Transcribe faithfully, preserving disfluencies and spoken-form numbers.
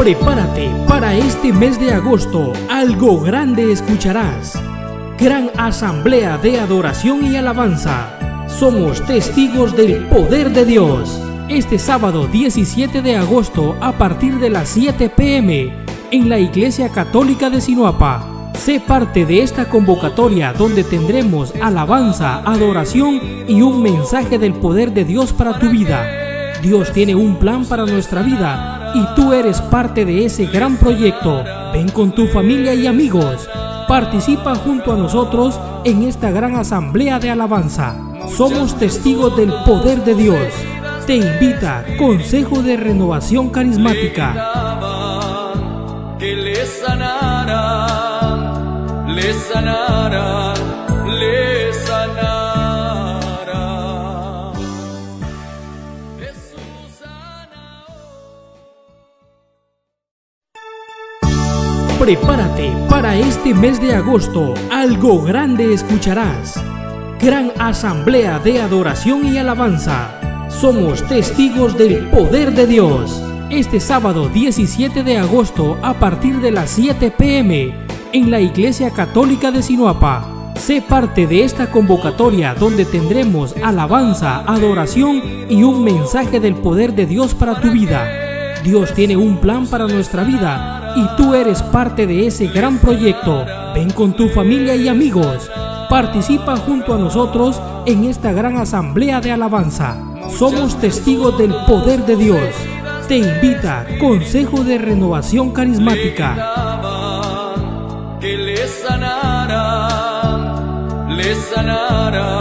Prepárate para este mes de agosto, algo grande escucharás. Gran asamblea de adoración y alabanza. Somos testigos del poder de Dios. Este sábado diecisiete de agosto a partir de las siete p m en la Iglesia Católica de Sinuapa. Sé parte de esta convocatoria donde tendremos alabanza, adoración y un mensaje del poder de Dios para tu vida. Dios tiene un plan para nuestra vida y tú eres parte de ese gran proyecto. Ven con tu familia y amigos. Participa junto a nosotros en esta gran asamblea de alabanza. Somos testigos del poder de Dios. Te invita Consejo de Renovación Carismática. Que le sanará, le sanará, le sanará. Jesús sana. Prepárate para este mes de agosto, algo grande escucharás. Gran asamblea de adoración y alabanza. Somos testigos del poder de Dios. Este sábado diecisiete de agosto a partir de las siete p m en la Iglesia Católica de Sinuapa. Sé parte de esta convocatoria donde tendremos alabanza, adoración y un mensaje del poder de Dios para tu vida. Dios tiene un plan para nuestra vida y tú eres parte de ese gran proyecto. Ven con tu familia y amigos. Participa junto a nosotros en esta gran asamblea de alabanza. Somos testigos del poder de Dios. Te invita Consejo de Renovación Carismática. Que le sanará, le sanará.